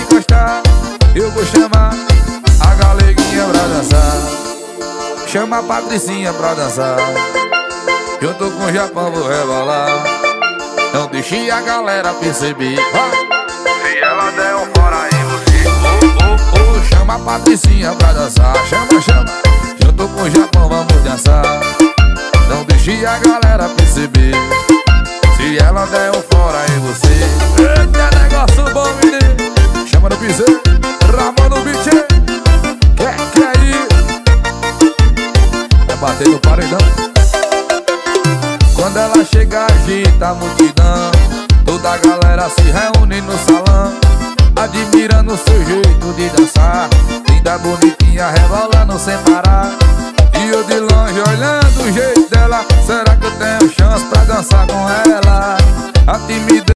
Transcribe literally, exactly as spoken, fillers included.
encostar, eu vou chamar a galeguinha pra dançar. Chama a Patricinha pra dançar, junto com o Japão vou rebolar. Não deixe a galera perceber, vai. Se ela der um fora aí você, oh, oh, oh. Chama a Patricinha pra dançar, chama, chama, junto com o Japão vamos dançar. Não deixe a galera perceber, se ela der um fora em você. Eita, negócio bom, menino. Chama no piseiro, Ramon no beat. Quer, quer ir? Vai bater no paredão. Quando ela chega, agita a multidão. Toda a galera se reúne no salão, admirando o seu jeito de dançar. Linda, bonitinha, rebolando sem parar. E eu de longe olhando o jeito dela. Será que eu tenho chance pra dançar com ela? A timidez